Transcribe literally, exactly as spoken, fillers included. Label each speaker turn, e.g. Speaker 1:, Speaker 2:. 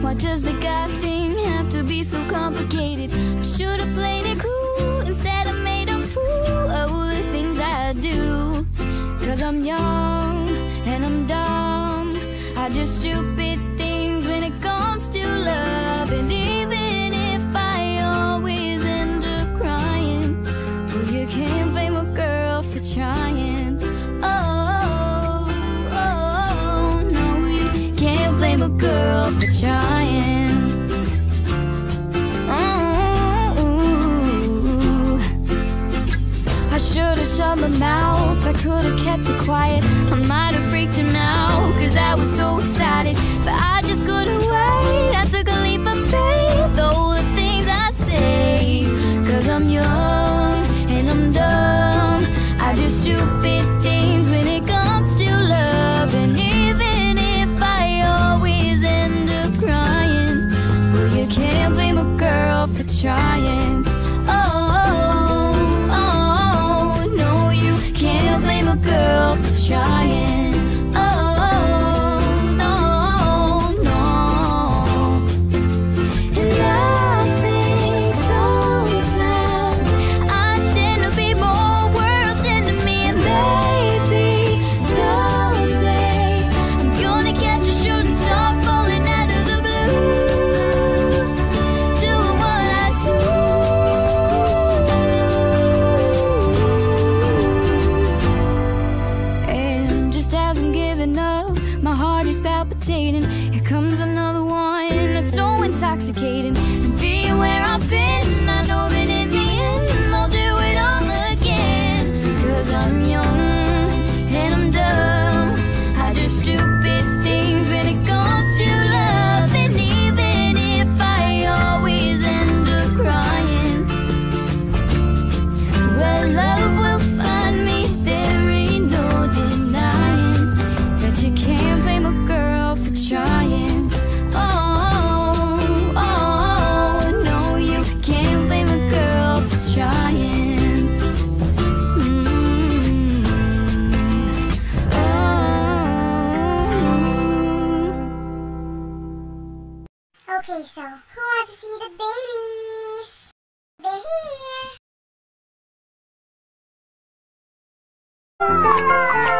Speaker 1: Why does the guy thing have to be so complicated? I should've played it cool, instead I made a fool of all the things I do. Cause I'm young and I'm dumb, I do stupid things when it comes to love. And even if I always end up crying, well, you can't blame a girl for trying. Oh, oh, no, you can't blame a girl for trying. Oh, I should've shut my mouth, I could've kept it quiet. I might've freaked him out, cause I was so excited. But I just couldn't wait, I took a leap of faith. All the things I say, cause I'm young and I'm dumb, I do stupid things when it comes to love. And even if I always end up crying, well, you can't blame a girl for trying. Oh, oh, no, you can't blame a girl for trying. Oh, no, no. And I think sometimes I tend to be more words into me. And maybe someday I'm gonna catch a shooting star falling out of the blue, doing what I do. And just as I'm giving up, my heart is palpitating. Here comes another one that's so intoxicating. And being where I've been, I know that in the end I'll do it all again. Cause I'm young and I'm dumb, I do stupid things when it comes to love. And even if I always end up crying, well, love will find me. There ain't no denying that you can't blame a girl for trying. Oh, oh, no, you can't blame a girl for trying. Mm. Oh.
Speaker 2: Okay, so who wants to see the babies? They're here.